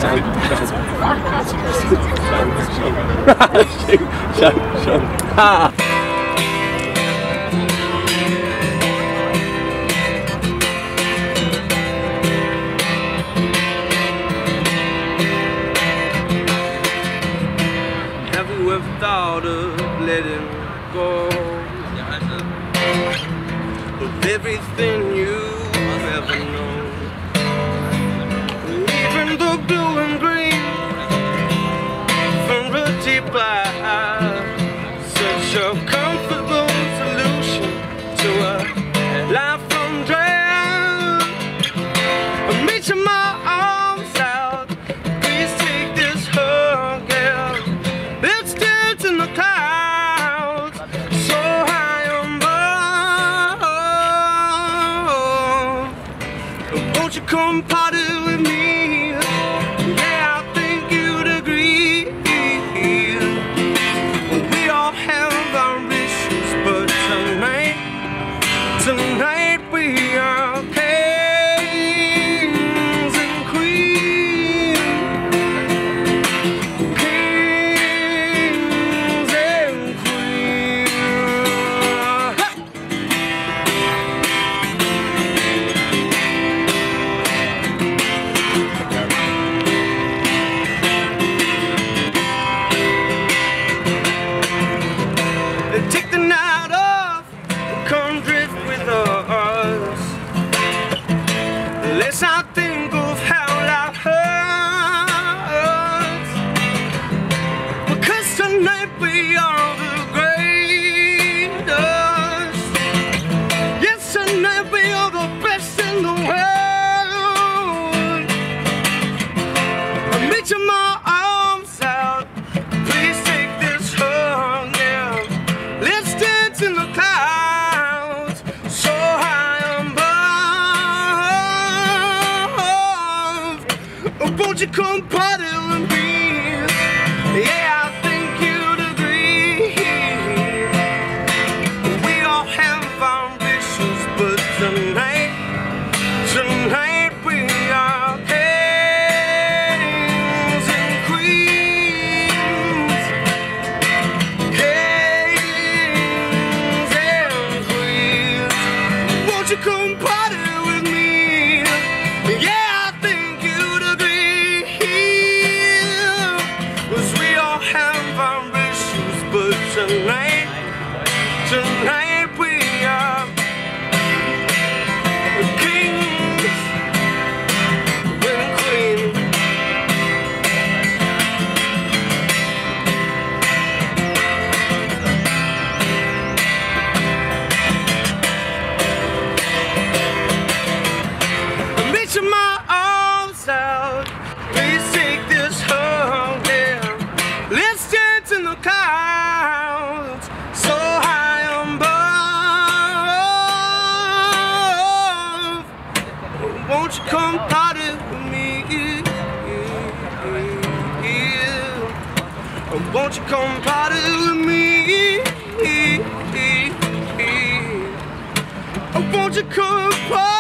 Schon. Ha! Have you ever thought of letting go of everything you've ever known? Even the blue and green from rooty black, such a comfortable solution to a life from dread. Meet you my arms out, please take this hug, yeah. Let's dance in the clouds, so high above. Won't you come party with me? Yeah, I think you'd agree. We all have our issues, but tonight we are kings and queens. Kings and queens. Take the night off, come drift with us. Let's not think of how life hurts, because tonight we are the greatest. Yes, tonight we are the best in the world. I'll meet you my arms out, please take this hug, yeah. Let's dance in the clouds, so high above. Won't you come party with me? Yeah, I think you'd agree. We all have our ambitions, but tonight we are kings and queens. Kings and queens. Won't you come party with me? Yeah, I think you'd agree. 'Cause we all have our issues, but tonight we are kings and queens. Meet you my arms out, please take this hug, yeah. Let's dance in the clouds, so high above. Won't you come party with me? Won't you come party with me? Won't you come party?